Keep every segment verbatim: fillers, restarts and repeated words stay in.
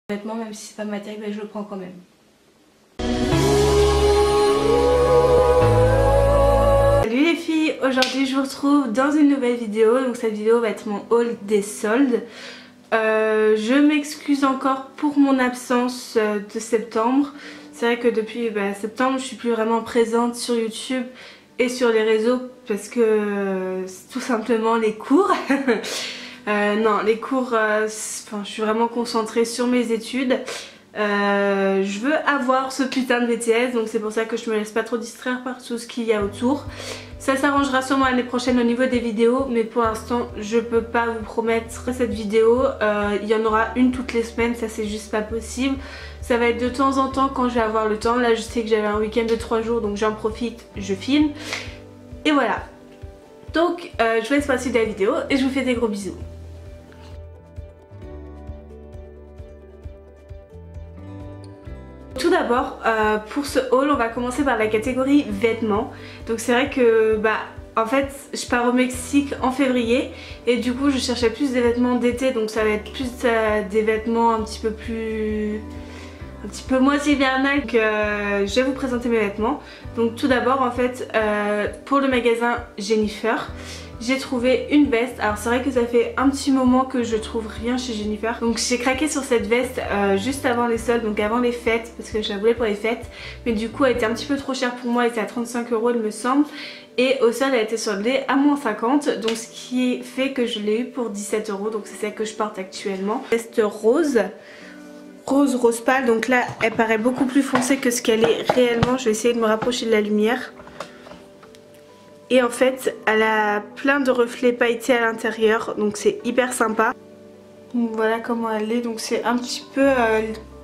Vêtements, même si c'est pas ma taille, ben je le prends quand même. Salut les filles, aujourd'hui je vous retrouve dans une nouvelle vidéo. Donc cette vidéo va être mon haul des soldes. Euh, je m'excuse encore pour mon absence de septembre. C'est vrai que depuis bah, septembre je suis plus vraiment présente sur YouTube et sur les réseaux parce que euh, c'est tout simplement les cours. Euh, non, les cours, euh, enfin, je suis vraiment concentrée sur mes études. Euh, je veux avoir ce putain de B T S, donc c'est pour ça que je me laisse pas trop distraire par tout ce qu'il y a autour. Ça s'arrangera sûrement l'année prochaine au niveau des vidéos, mais pour l'instant je peux pas vous promettre cette vidéo. Euh, il y en aura une toutes les semaines, ça c'est juste pas possible. Ça va être de temps en temps quand je vais avoir le temps. Là je sais que j'avais un week-end de trois jours, donc j'en profite, je filme. Et voilà. Donc euh, je vous laisse passer de la vidéo et je vous fais des gros bisous. Tout d'abord, euh, pour ce haul, on va commencer par la catégorie vêtements. Donc c'est vrai que, bah, en fait, je pars au Mexique en février et du coup, je cherchais plus des vêtements d'été, donc ça va être plus euh, des vêtements un petit peu plus, un petit peu moins hivernal. Donc, euh, je vais vous présenter mes vêtements. Donc tout d'abord, en fait, euh, pour le magasin Jennifer, j'ai trouvé une veste. Alors c'est vrai que ça fait un petit moment que je trouve rien chez Jennifer. Donc j'ai craqué sur cette veste euh, juste avant les soldes, donc avant les fêtes, parce que je la voulais pour les fêtes. Mais du coup elle était un petit peu trop chère pour moi, elle était à trente-cinq euros il me semble. Et au sol elle était soldée à moins cinquante, donc ce qui fait que je l'ai eu pour dix-sept euros. Donc c'est celle que je porte actuellement. Veste rose. Rose, rose pâle, donc là elle paraît beaucoup plus foncée que ce qu'elle est réellement. Je vais essayer de me rapprocher de la lumière. Et en fait elle a plein de reflets pailletés à l'intérieur, donc c'est hyper sympa. Donc voilà comment elle est, donc c'est un petit peu... Euh...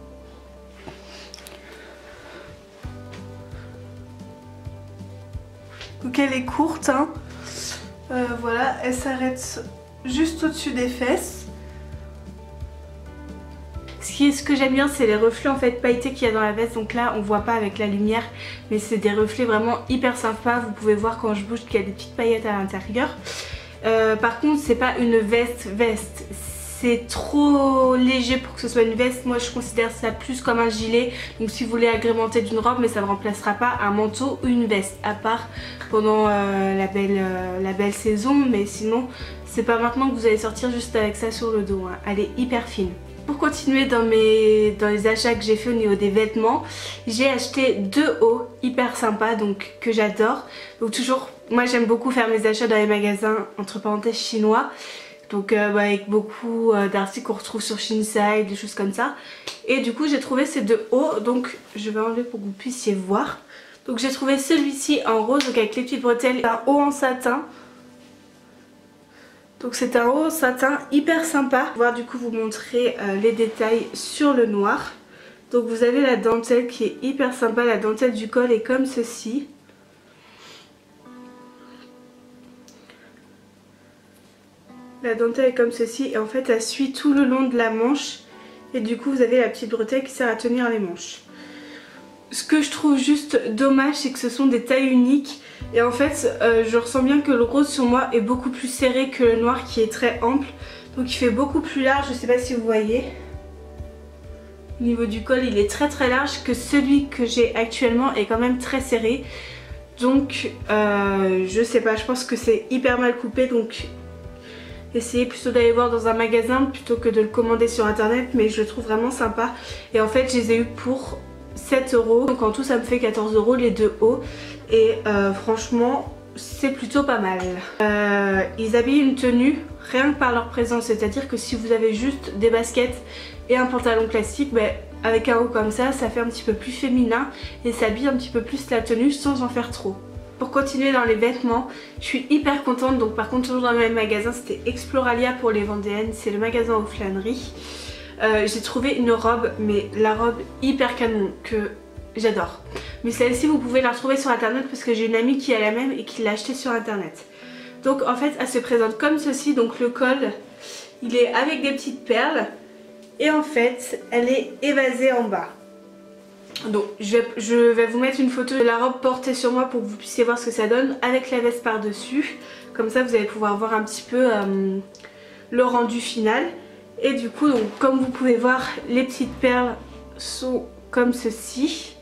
Donc elle est courte, hein. euh, voilà, elle s'arrête juste au-dessus des fesses. Ce, qui est, ce que j'aime bien, c'est les reflets en fait pailletés qu'il y a dans la veste. Donc là on voit pas avec la lumière, mais c'est des reflets vraiment hyper sympas. Vous pouvez voir quand je bouge qu'il y a des petites paillettes à l'intérieur. euh, Par contre c'est pas une veste veste, c'est trop léger pour que ce soit une veste. Moi je considère ça plus comme un gilet. Donc si vous voulez agrémenter d'une robe, mais ça ne remplacera pas un manteau ou une veste, à part pendant euh, la, belle, euh, la belle saison. Mais sinon c'est pas maintenant que vous allez sortir juste avec ça sur le dos, hein. Elle est hyper fine. Pour continuer dans, mes, dans les achats que j'ai fait au niveau des vêtements, j'ai acheté deux hauts hyper sympas, donc que j'adore. Donc toujours, moi j'aime beaucoup faire mes achats dans les magasins entre parenthèses chinois. Donc euh, bah, avec beaucoup euh, d'articles qu'on retrouve sur Shinside, des choses comme ça. Et du coup j'ai trouvé ces deux hauts, donc je vais enlever pour que vous puissiez voir. Donc j'ai trouvé celui-ci en rose, donc avec les petites bretelles, un haut en satin. Donc c'est un haut satin hyper sympa. Je vais voir du coup vous montrer euh, les détails sur le noir. Donc vous avez la dentelle qui est hyper sympa. La dentelle du col est comme ceci. La dentelle est comme ceci et en fait elle suit tout le long de la manche. Et du coup vous avez la petite bretelle qui sert à tenir les manches. Ce que je trouve juste dommage, c'est que ce sont des tailles uniques. Et en fait euh, je ressens bien que le rose sur moi est beaucoup plus serré que le noir qui est très ample. Donc il fait beaucoup plus large, je sais pas si vous voyez. Au niveau du col il est très très large, que celui que j'ai actuellement est quand même très serré. Donc euh, je sais pas, je pense que c'est hyper mal coupé. Donc essayez plutôt d'aller voir dans un magasin plutôt que de le commander sur internet. Mais je le trouve vraiment sympa. Et en fait je les ai eu pour sept euros. Donc en tout ça me fait quatorze euros les deux hauts. Et euh, franchement c'est plutôt pas mal. euh, Ils habillent une tenue rien que par leur présence. C'est à dire que si vous avez juste des baskets et un pantalon classique, bah, avec un haut comme ça, ça fait un petit peu plus féminin. Et ça habille un petit peu plus la tenue sans en faire trop. Pour continuer dans les vêtements, je suis hyper contente. Donc par contre toujours dans le même magasin, c'était Exploralia pour les Vendéennes. C'est le magasin aux flâneries. euh, J'ai trouvé une robe, mais la robe hyper canon que j'adore. Mais celle-ci vous pouvez la retrouver sur internet parce que j'ai une amie qui a la même et qui l'a achetée sur internet. Donc en fait elle se présente comme ceci. Donc le col il est avec des petites perles. Et en fait elle est évasée en bas. Donc je vais, je vais vous mettre une photo de la robe portée sur moi pour que vous puissiez voir ce que ça donne avec la veste par dessus. Comme ça vous allez pouvoir voir un petit peu euh, le rendu final. Et du coup donc comme vous pouvez voir, les petites perles sont comme ceci.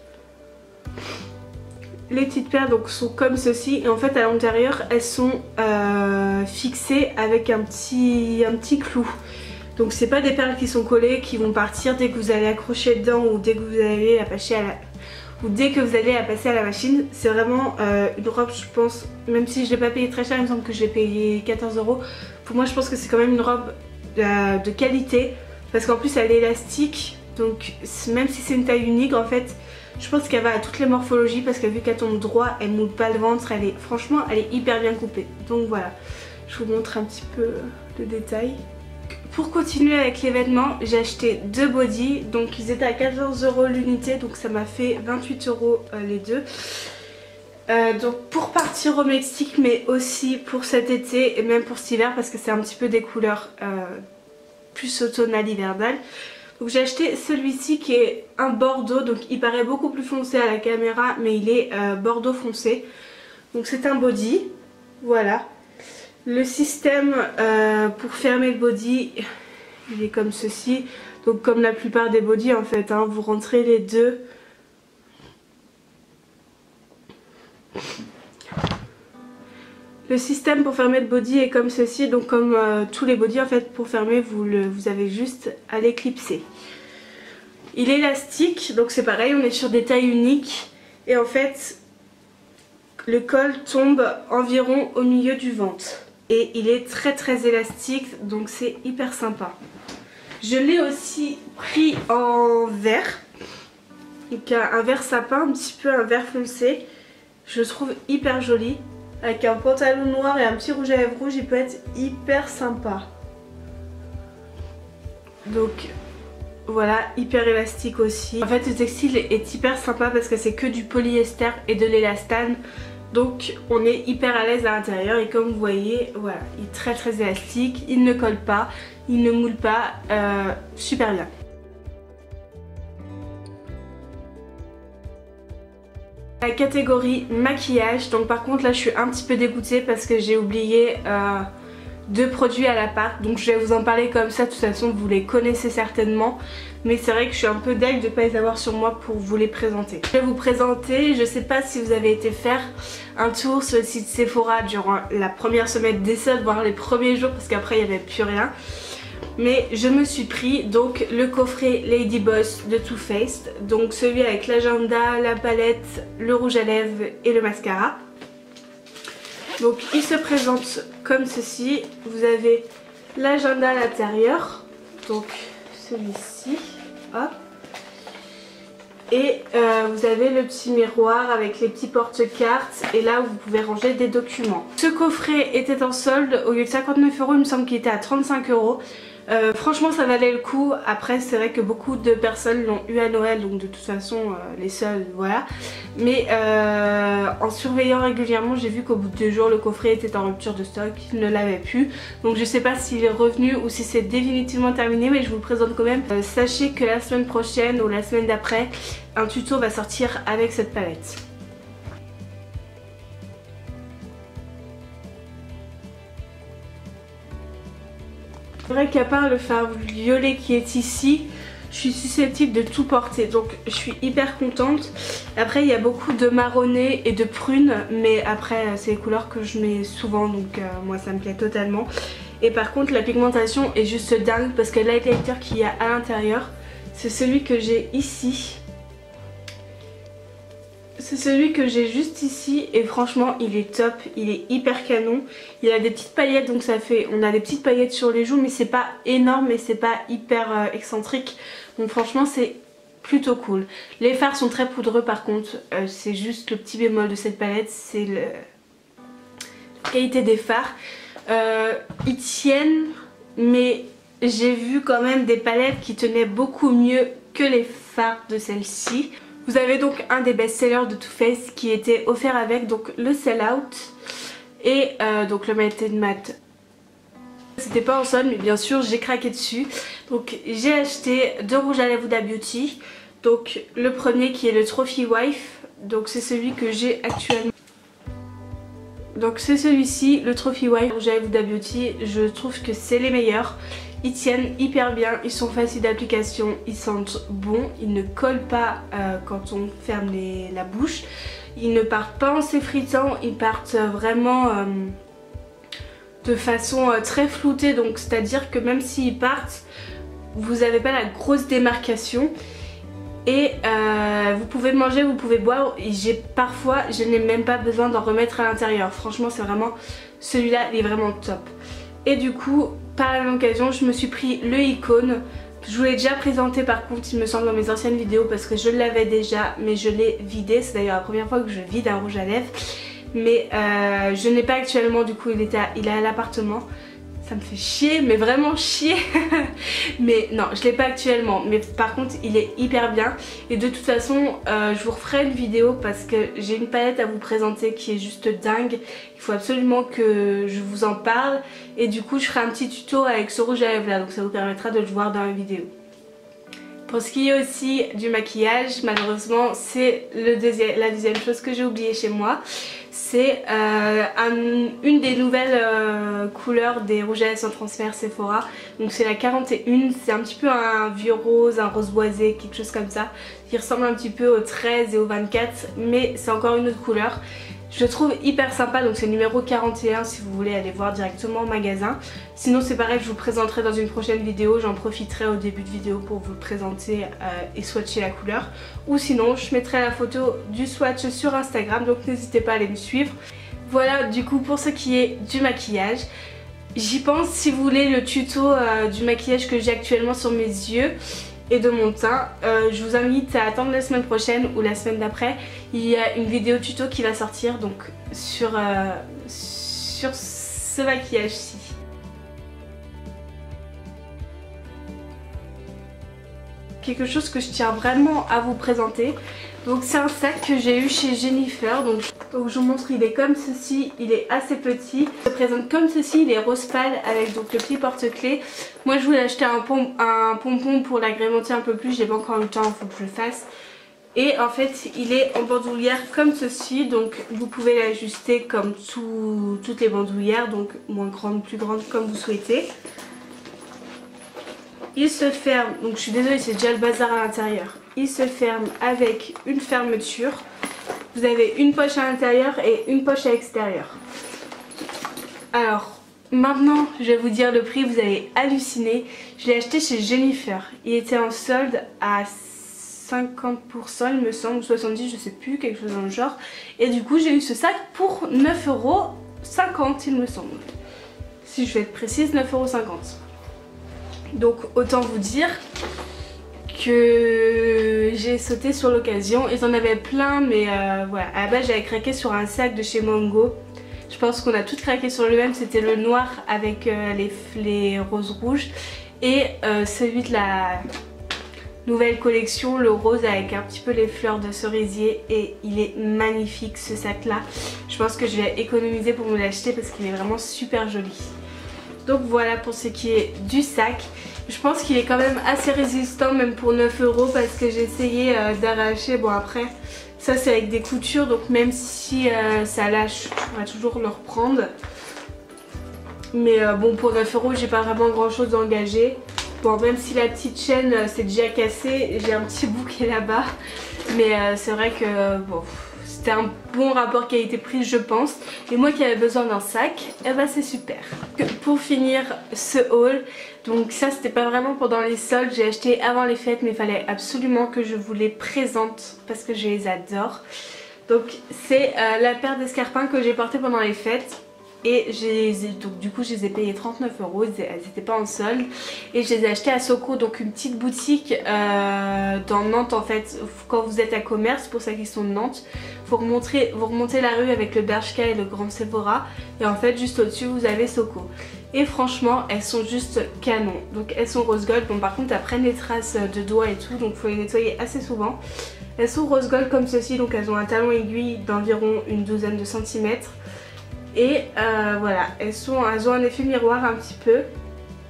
Les petites perles donc sont comme ceci et en fait à l'intérieur elles sont euh, fixées avec un petit, un petit clou. Donc c'est pas des perles qui sont collées, qui vont partir dès que vous allez accrocher dedans ou dès que vous allez la passer à la, ou dès que vous allez la passer à la machine. C'est vraiment euh, une robe, je pense, même si je l'ai pas payée très cher, il me semble que je l'ai payée quatorze euros. Pour moi je pense que c'est quand même une robe de, de qualité parce qu'en plus elle est élastique. Donc même si c'est une taille unique en fait, je pense qu'elle va à toutes les morphologies parce que vu qu'elle tombe droit, elle moule pas le ventre, elle est franchement elle est hyper bien coupée. Donc voilà, je vous montre un petit peu le détail. Pour continuer avec les vêtements, j'ai acheté deux bodys, donc ils étaient à quatorze euros l'unité, donc ça m'a fait vingt-huit euros euh, les deux. Euh, donc pour partir au Mexique, mais aussi pour cet été et même pour cet hiver parce que c'est un petit peu des couleurs euh, plus automnales hivernales. Donc j'ai acheté celui-ci qui est un bordeaux, donc il paraît beaucoup plus foncé à la caméra mais il est euh, bordeaux foncé. Donc c'est un body, voilà. Le système euh, pour fermer le body, il est comme ceci. Donc comme la plupart des bodys en fait, hein, vous rentrez les deux. Le système pour fermer le body est comme ceci, donc comme euh, tous les bodys en fait, pour fermer vous, le, vous avez juste à l'éclipser. Il est élastique, donc c'est pareil, on est sur des tailles uniques et en fait le col tombe environ au milieu du ventre. Et il est très très élastique, donc c'est hyper sympa. Je l'ai aussi pris en vert, donc un vert sapin, un petit peu un vert foncé. Je le trouve hyper joli. Avec un pantalon noir et un petit rouge à lèvres rouge, il peut être hyper sympa. Donc voilà, hyper élastique aussi. En fait le textile est hyper sympa parce que c'est que du polyester et de l'élastane. Donc on est hyper à l'aise à l'intérieur et comme vous voyez, voilà, il est très très élastique, il ne colle pas, il ne moule pas, euh, super bien. La catégorie maquillage, donc par contre là je suis un petit peu dégoûtée parce que j'ai oublié euh, deux produits à l'appart, donc je vais vous en parler comme ça, de toute façon vous les connaissez certainement, mais c'est vrai que je suis un peu deg de ne pas les avoir sur moi pour vous les présenter. Je vais vous présenter, je sais pas si vous avez été faire un tour sur le site Sephora durant la première semaine des soldes, voire les premiers jours parce qu'après il n'y avait plus rien. Mais je me suis pris donc le coffret Lady Boss de Too Faced, donc celui avec l'agenda, la palette, le rouge à lèvres et le mascara. Donc il se présente comme ceci, vous avez l'agenda à l'intérieur, donc celui-ci, hop. Et euh, vous avez le petit miroir avec les petits porte-cartes et là vous pouvez ranger des documents. Ce coffret était en solde, au lieu de cinquante-neuf euros il me semble qu'il était à trente-cinq euros. Euh, franchement ça valait le coup. Après c'est vrai que beaucoup de personnes l'ont eu à Noël, donc de toute façon euh, les seuls, voilà. Mais euh, en surveillant régulièrement j'ai vu qu'au bout de deux jours le coffret était en rupture de stock, il ne l'avait plus. Donc je sais pas s'il est revenu ou si c'est définitivement terminé, mais je vous le présente quand même. Euh, sachez que la semaine prochaine ou la semaine d'après, un tuto va sortir avec cette palette. C'est vrai qu'à part le fard violet qui est ici, je suis susceptible de tout porter, donc je suis hyper contente. Après il y a beaucoup de marronné et de prune, mais après c'est les couleurs que je mets souvent, donc euh, moi ça me plaît totalement. Et par contre la pigmentation est juste dingue parce que l'highlighter qu'il y a à l'intérieur, c'est celui que j'ai ici. C'est celui que j'ai juste ici et franchement il est top, il est hyper canon. Il a des petites paillettes, donc ça fait, on a des petites paillettes sur les joues, mais c'est pas énorme et c'est pas hyper euh, excentrique. Donc franchement c'est plutôt cool. Les fards sont très poudreux par contre, euh, c'est juste le petit bémol de cette palette, c'est le... la qualité des fards. Euh, ils tiennent, mais j'ai vu quand même des palettes qui tenaient beaucoup mieux que les fards de celle-ci. Vous avez donc un des best-sellers de Too Faced qui était offert avec, donc le Sell Out et euh, donc le Matte and Matte. C'était pas en solde mais bien sûr j'ai craqué dessus. Donc j'ai acheté deux rouges à lèvres Huda Beauty. Donc le premier qui est le Trophy Wife, donc c'est celui que j'ai actuellement. Donc c'est celui-ci, le Trophy Wife rouge à lèvres Huda Beauty. Je trouve que c'est les meilleurs. Ils tiennent hyper bien, ils sont faciles d'application, ils sentent bon, ils ne collent pas euh, quand on ferme les, la bouche. Ils ne partent pas en s'effritant, ils partent vraiment euh, de façon euh, très floutée. Donc c'est à dire que même s'ils partent, vous n'avez pas la grosse démarcation. Et euh, vous pouvez manger, vous pouvez boire. Et j'ai parfois, je n'ai même pas besoin d'en remettre à l'intérieur. Franchement c'est vraiment, celui-là il est vraiment top. Et du coup par la même occasion je me suis pris le Icône. Je vous l'ai déjà présenté par contre il me semble dans mes anciennes vidéos parce que je l'avais déjà mais je l'ai vidé. C'est d'ailleurs la première fois que je vide un rouge à lèvres. Mais euh, je n'ai pas actuellement, du coup il, était à, il est à l'appartement. Ça me fait chier, mais vraiment chier. Mais non, je l'ai pas actuellement. Mais par contre il est hyper bien. Et de toute façon euh, je vous referai une vidéo parce que j'ai une palette à vous présenter qui est juste dingue. Il faut absolument que je vous en parle. Et du coup je ferai un petit tuto avec ce rouge à lèvres là. Donc ça vous permettra de le voir dans la vidéo. Pour ce qui est aussi du maquillage, malheureusement c'est le deuxième, la deuxième chose que j'ai oublié chez moi. C'est euh, un, une des nouvelles euh, couleurs des rouges à lèvres sans transfert Sephora. Donc c'est la quarante et un, c'est un petit peu un vieux rose, un rose boisé, quelque chose comme ça. Qui ressemble un petit peu au treize et au vingt-quatre, mais c'est encore une autre couleur. Je le trouve hyper sympa, donc c'est le numéro quarante et un si vous voulez aller voir directement au magasin. Sinon c'est pareil, je vous présenterai dans une prochaine vidéo, j'en profiterai au début de vidéo pour vous le présenter euh, et swatcher la couleur. Ou sinon je mettrai la photo du swatch sur Instagram, donc n'hésitez pas à aller me suivre. Voilà du coup pour ce qui est du maquillage. J'y pense si vous voulez le tuto euh, du maquillage que j'ai actuellement sur mes yeux et de mon teint. Euh, je vous invite à attendre la semaine prochaine ou la semaine d'après. Il y a une vidéo tuto qui va sortir donc sur, euh, sur ce maquillage-ci. Quelque chose que je tiens vraiment à vous présenter. Donc c'est un sac que j'ai eu chez Jennifer. Donc, donc je vous montre, il est comme ceci, il est assez petit. Il se présente comme ceci, il est rose pâle avec donc le petit porte-clés. Moi je voulais acheter un, pom un pompon pour l'agrémenter un peu plus, j'ai pas encore eu le temps, il faut que je le fasse. Et en fait il est en bandoulière comme ceci, donc vous pouvez l'ajuster comme tout, toutes les bandoulières, donc moins grande, plus grande comme vous souhaitez. Il se ferme, donc je suis désolée c'est déjà le bazar à l'intérieur. Il se ferme avec une fermeture. Vous avez une poche à l'intérieur et une poche à l'extérieur. Alors maintenant je vais vous dire le prix, vous allez halluciner. Je l'ai acheté chez Jennifer. Il était en solde à cinquante pour cent il me semble, soixante-dix, je sais plus, quelque chose dans le genre. Et du coup j'ai eu ce sac pour neuf euros cinquante il me semble. Si je vais être précise, neuf euros cinquante. Donc autant vous dire que j'ai sauté sur l'occasion. Ils en avaient plein mais euh, voilà, à la base j'avais craqué sur un sac de chez Mango. Je pense qu'on a toutes craqué sur le même, c'était le noir avec euh, les, les roses rouges. Et euh, celui de la nouvelle collection, le rose avec un petit peu les fleurs de cerisier. Et il est magnifique ce sac là. Je pense que je vais économiser pour me l'acheter parce qu'il est vraiment super joli. Donc voilà pour ce qui est du sac. Je pense qu'il est quand même assez résistant même pour neuf euros parce que j'ai essayé euh, d'arracher. Bon après ça c'est avec des coutures donc même si euh, ça lâche on va toujours le reprendre. Mais euh, bon pour neuf euros j'ai pas vraiment grand chose à engager. Bon même si la petite chaîne euh, c'est déjà cassé, j'ai un petit bout qui est là-bas. Mais euh, c'est vrai que euh, bon... C'était un bon rapport qualité-prix je pense. Et moi qui avais besoin d'un sac, et eh ben c'est super. Pour finir ce haul, donc ça c'était pas vraiment pendant les soldes, j'ai acheté avant les fêtes mais il fallait absolument que je vous les présente parce que je les adore. Donc c'est euh, la paire d'escarpins que j'ai portée pendant les fêtes. Et donc du coup je les ai payés trente-neuf euros, elles n'étaient pas en solde. Et je les ai achetées à Soko, donc une petite boutique euh, dans Nantes en fait. Quand vous êtes à Commerce, pour ceux qui sont de Nantes, vous remontez, vous remontez la rue avec le Bershka et le Grand Sephora. Et en fait juste au-dessus vous avez Soko. Et franchement elles sont juste canon. Donc elles sont rose gold, bon par contre elles prennent les traces de doigts et tout, donc il faut les nettoyer assez souvent. Elles sont rose gold comme ceci, donc elles ont un talon aiguille d'environ une douzaine de centimètres. Et euh, voilà, elles, sont, elles ont un effet miroir un petit peu.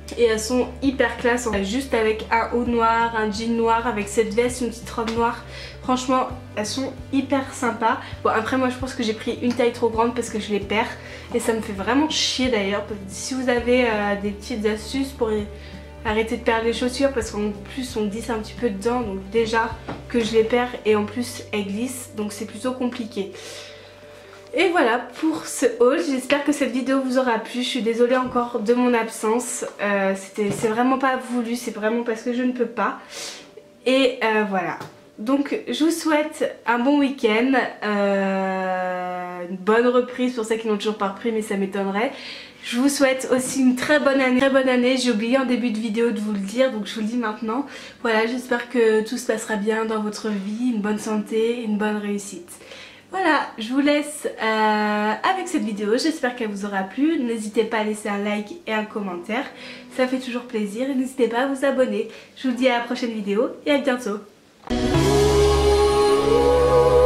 Et elles sont hyper classe, juste avec un haut noir, un jean noir, avec cette veste, une petite robe noire. Franchement, elles sont hyper sympas. Bon, après moi je pense que j'ai pris une taille trop grande parce que je les perds. Et ça me fait vraiment chier d'ailleurs. Si vous avez euh, des petites astuces pour arrêter de perdre les chaussures, parce qu'en plus on glisse un petit peu dedans. Donc déjà que je les perds et en plus elles glissent. Donc c'est plutôt compliqué. Et voilà pour ce haul, j'espère que cette vidéo vous aura plu. Je suis désolée encore de mon absence, euh, c'est vraiment pas voulu, c'est vraiment parce que je ne peux pas. Et euh, voilà, donc je vous souhaite un bon week-end, euh, une bonne reprise pour ceux qui n'ont toujours pas repris, mais ça m'étonnerait. Je vous souhaite aussi une très bonne année, très bonne année. J'ai oublié en début de vidéo de vous le dire, donc je vous le dis maintenant. Voilà, j'espère que tout se passera bien dans votre vie, une bonne santé, une bonne réussite. Voilà, je vous laisse euh, avec cette vidéo, j'espère qu'elle vous aura plu. N'hésitez pas à laisser un like et un commentaire, ça fait toujours plaisir. Et n'hésitez pas à vous abonner. Je vous dis à la prochaine vidéo et à bientôt.